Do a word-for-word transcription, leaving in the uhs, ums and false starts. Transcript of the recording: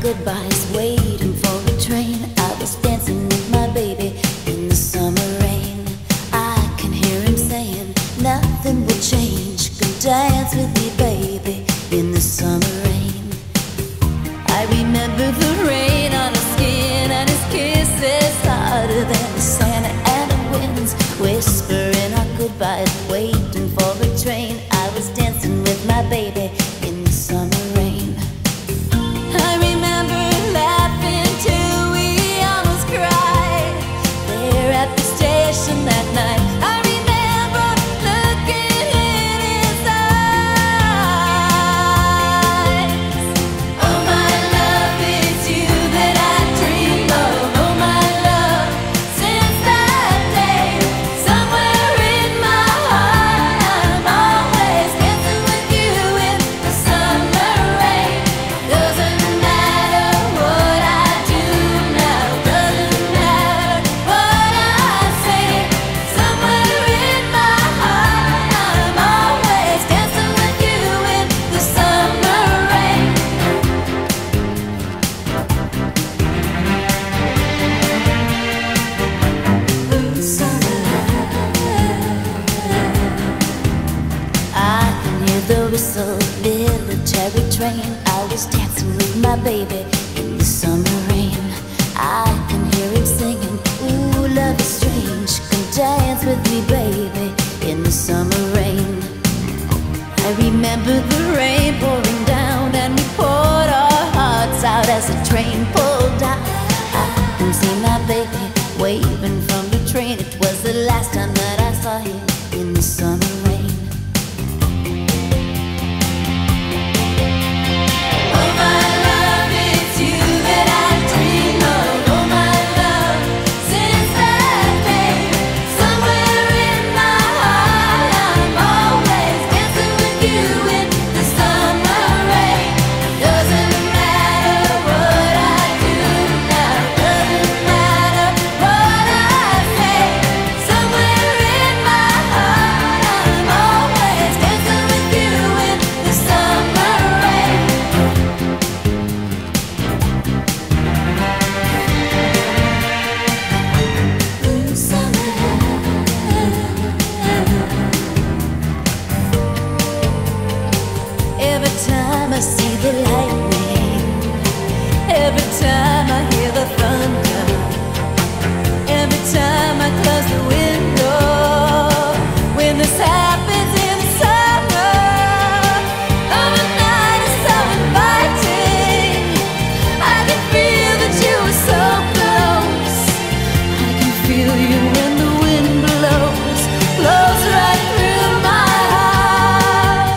goodbyes, waiting for a train. I was dancing with my baby in the summer rain. I can hear him saying nothing will change. Come dance with me, baby, in the summer rain. I remember the rain on his skin and his kisses harder than the sand and the winds whispering our goodbyes, waiting for a train. I was dancing with my baby in the summer rain. I remember laughing till we almost cried there at the station that night. I remember looking in his eyes. Oh my love, it's you that I dream of. Oh my love, since that day, somewhere in my heart I'm always dancing with you in the summer rain. Doesn't matter what I do now, doesn't matter what I say. Somewhere in my heart I'm always dancing with you in the summer rain. I can hear the whistle, military train. I was dancing with my baby in the summer rain. I can hear him singing, ooh, love is strange. Come dance with me, baby, in the summer rain. I remember the rain pouring down and we poured our hearts out as the train pulled out. I can see my baby waving from the train. It was the last time that I saw him in the summer rain. Oh my love, it's you that I dream of. Oh my love, since that day, somewhere in my heart I'm always dancing with you in the summer rain. Doesn't matter what I do now, doesn't matter what I say. Somewhere in my heart I'm always dancing with you in the summer rain. Every time I see the lightning, every time I hear the thunder, every time I close the window, when this happens in the summer, oh, the night is so inviting. I can feel that you are so close. I can feel you when the wind blows, blows right through my heart.